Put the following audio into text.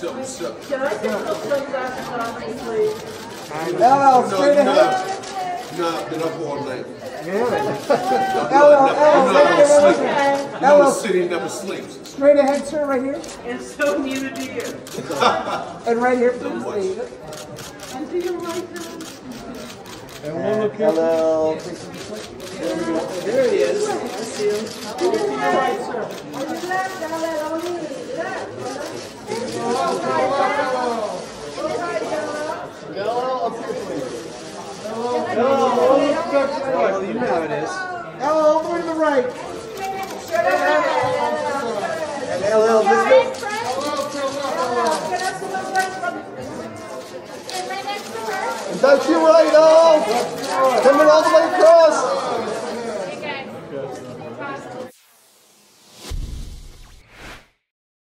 Sip. Can I get some sunglasses on, please? LL, straight ahead. No, I've been up all night. Never city never sleeps. Straight ahead, sir, right here. And so near the deer. And right here, please. And to your right now. And one look here. Hello. There he is. I see him. To your right, sir. Oh, you know how it is. Hello, over to the right. And LL, this way. And that's you right, oh. Coming all the way across.